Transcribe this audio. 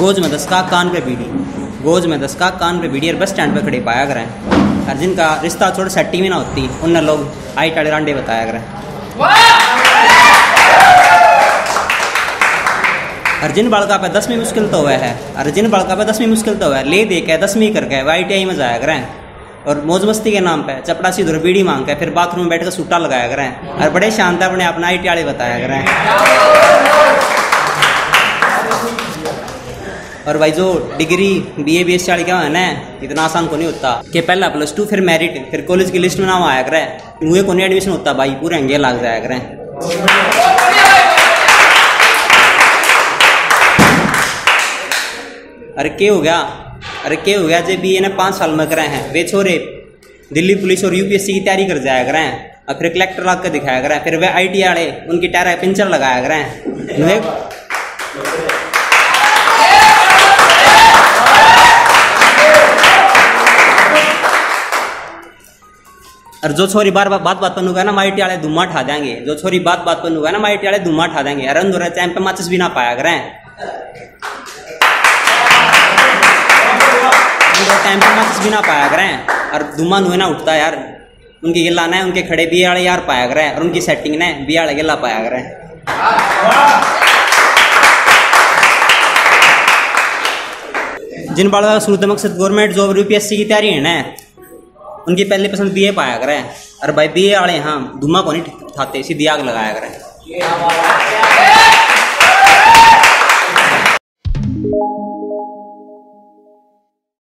Goes में 10 का कान पे बीड़ी, गोज में 10 का कान पे बीड़ी और बस स्टैंड पे खड़े पाया करें। और जिनका रिश्ता छोड़ सेट्टी में ना होती उन लोग आई टाड़े रांडे बताया करें। और जिन बालका पे 10वीं मुश्किल तो हुआ है, और जिन बालका पे 10वीं मुश्किल तो हुआ है, ले दे के 10वीं करके वह ITI में जाया करें। और मौज मस्ती के नाम पे चपड़ासी उधर बीड़ी मांग के फिर बाथरूम में बैठ कर सूटा लगाया करें और बड़े शानदार अपने अपना ITI बताया करें। और भाई जो डिग्री BA BSc वाली क्या है ना, इतना आसान को नहीं होता कि पहला +2 फिर मेरिट फिर कॉलेज की लिस्ट में नाम आया करे, मुझे को नहीं एडमिशन होता भाई, पूरे अंगे लाग जाया करें। अरे क्या हो गया, अरे क्या हो गया जब BA ने 5 साल में करे हैं, वे छोरे दिल्ली पुलिस और UPSC की तैयारी कर जाया करें और फिर कलेक्टर ला कर दिखाया करें, फिर वे ITI वाले उनकी टायर पंचर लगाया करें। और जो छोरी बार बात पर नुगा ना ITI वाले धुआं उठा देंगे, जो छोरी बात पर नुगा ना ITI वाले धुआं उठा देंगे। अरे अंदर टाइम पे माचिस भी ना पाया करें, टाइम पे माचिस भी ना पाया करें और धुआं नुए ना उठता यार। उनकी गिल्ला ना उनके खड़े BA वाले यार पाया करें और उनकी सेटिंग ने BA वाले गिल्ला पाया करें। जिन बालों का शुरू से मकसद गवर्नमेंट जॉब और UPSC की तैयारी है ना, उनकी पहली पसंद BA पाया करें। और भाई BA वाले हाँ धुआं को नहीं उठाते, सीधी आग लगाया करें।